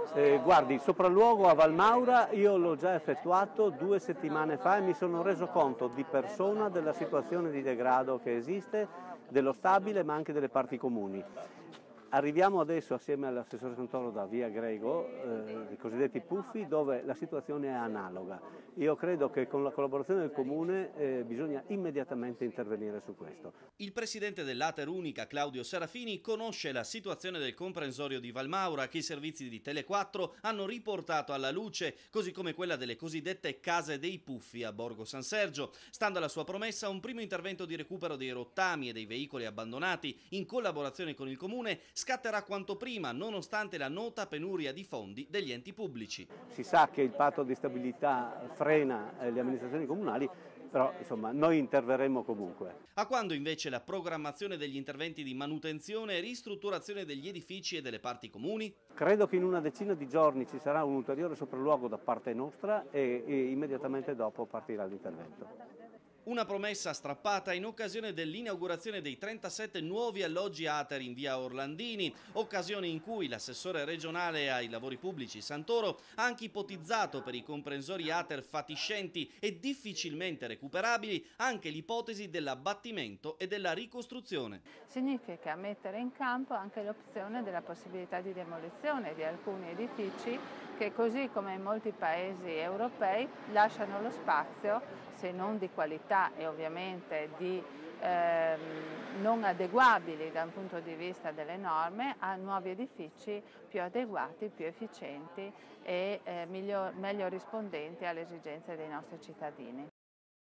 Guardi, il sopralluogo a Valmaura io l'ho già effettuato 2 settimane fa e mi sono reso conto di persona della situazione di degrado che esiste, dello stabile ma anche delle parti comuni. Arriviamo adesso assieme all'assessore Santoro da via Grego, i cosiddetti puffi, dove la situazione è analoga. Io credo che con la collaborazione del Comune bisogna immediatamente intervenire su questo. Il presidente dell'Ater Unica, Claudio Serafini, conosce la situazione del comprensorio di Valmaura che i servizi di Tele4 hanno riportato alla luce, così come quella delle cosiddette case dei puffi a Borgo San Sergio. Stando alla sua promessa, un primo intervento di recupero dei rottami e dei veicoli abbandonati in collaborazione con il Comune scatterà quanto prima, nonostante la nota penuria di fondi degli enti pubblici. Si sa che il patto di stabilità frena le amministrazioni comunali, però insomma noi interverremo comunque. A quando invece la programmazione degli interventi di manutenzione e ristrutturazione degli edifici e delle parti comuni? Credo che in una decina di giorni ci sarà un ulteriore sopralluogo da parte nostra e immediatamente dopo partirà l'intervento. Una promessa strappata in occasione dell'inaugurazione dei 37 nuovi alloggi Ater in via Orlandini, occasione in cui l'assessore regionale ai lavori pubblici Santoro ha anche ipotizzato per i comprensori Ater fatiscenti e difficilmente recuperabili anche l'ipotesi dell'abbattimento e della ricostruzione. Significa mettere in campo anche l'opzione della possibilità di demolizione di alcuni edifici che, così come in molti paesi europei, lasciano lo spazio, se non di qualità e ovviamente di non adeguabili da un punto di vista delle norme, a nuovi edifici più adeguati, più efficienti e meglio rispondenti alle esigenze dei nostri cittadini.